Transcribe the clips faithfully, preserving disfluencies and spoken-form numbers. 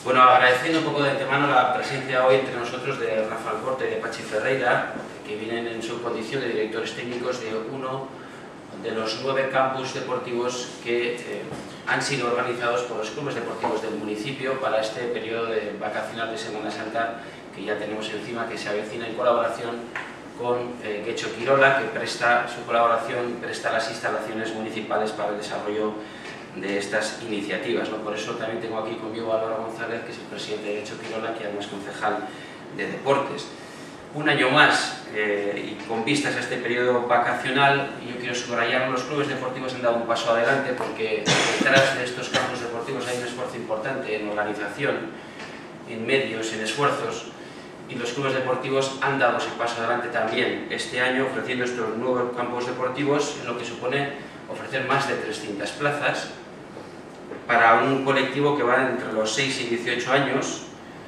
Bueno, agradeciendo un poco de antemano la presencia hoy entre nosotros de Rafael Corte y de Pachi Ferreira, que vienen en su condición de directores técnicos de uno de los nueve campus deportivos que eh, han sido organizados por los clubes deportivos del municipio para este periodo de vacacional de Semana Santa que ya tenemos encima, que se avecina en colaboración con eh, Getxo Kirola, que presta su colaboración, presta las instalaciones municipales para el desarrollo de estas iniciativas, ¿no? Por eso también tengo aquí conmigo a Álvaro González, que es el presidente de Getxo Kirola, que además es concejal de deportes. Un año más, eh, y con vistas a este periodo vacacional, yo quiero subrayar, los clubes deportivos han dado un paso adelante porque detrás de estos campos deportivos hay un esfuerzo importante en organización, en medios, en esfuerzos, y los clubes deportivos han dado ese paso adelante también este año ofreciendo estos nuevos campos deportivos, en lo que supone ofrecer más de trescientas plazas para un colectivo que va entre los seis y dieciocho años,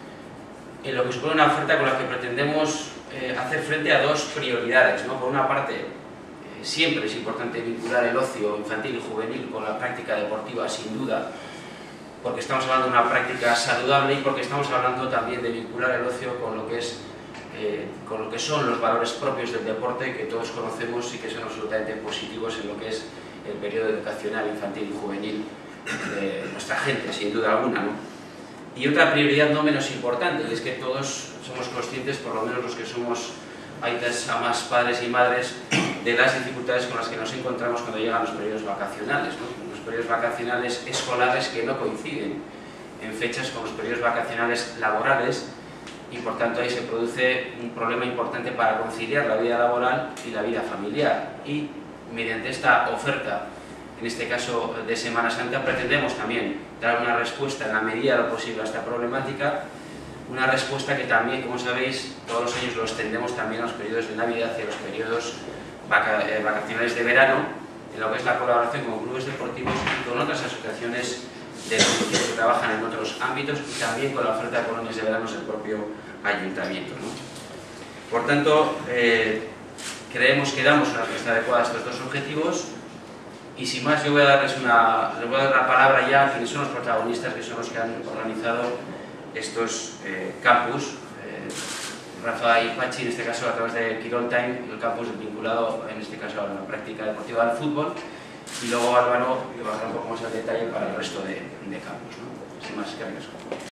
en lo que supone una oferta con la que pretendemos eh, hacer frente a dos prioridades, ¿no? Por una parte, eh, siempre es importante vincular el ocio infantil y juvenil con la práctica deportiva, sin duda, porque estamos hablando de una práctica saludable y porque estamos hablando también de vincular el ocio con lo que es, eh, con lo que son los valores propios del deporte, que todos conocemos y que son absolutamente positivos en lo que es el periodo educacional infantil y juvenil de nuestra gente, sin duda alguna, ¿no? Y otra prioridad no menos importante, y es que todos somos conscientes, por lo menos los que somos aitas, amas, padres y madres, de las dificultades con las que nos encontramos cuando llegan los periodos vacacionales, ¿no? Los periodos vacacionales escolares que no coinciden en fechas con los periodos vacacionales laborales, y por tanto ahí se produce un problema importante para conciliar la vida laboral y la vida familiar. Y mediante esta oferta, en este caso de Semana Santa, pretendemos también dar una respuesta en la medida de lo posible a esta problemática, una respuesta que también, como sabéis, todos los años lo extendemos también a los periodos de Navidad y a los periodos vaca eh, vacacionales de verano, en lo que es la colaboración con clubes deportivos y con otras asociaciones de municipio que trabajan en otros ámbitos, y también con la oferta de colonias de verano del propio ayuntamiento, ¿no? Por tanto, eh, creemos que damos una respuesta adecuada a estos dos objetivos. Y sin más, yo voy a darles una, les voy a dar la palabra ya a quienes son los protagonistas, que son los que han organizado estos eh, campus. Eh, Rafa y Pachi, en este caso a través de Kirol Time, el campus vinculado en este caso a la práctica deportiva del fútbol, y luego Álvaro que va a dar un poco más al detalle para el resto de, de campus, ¿no? Sin más, que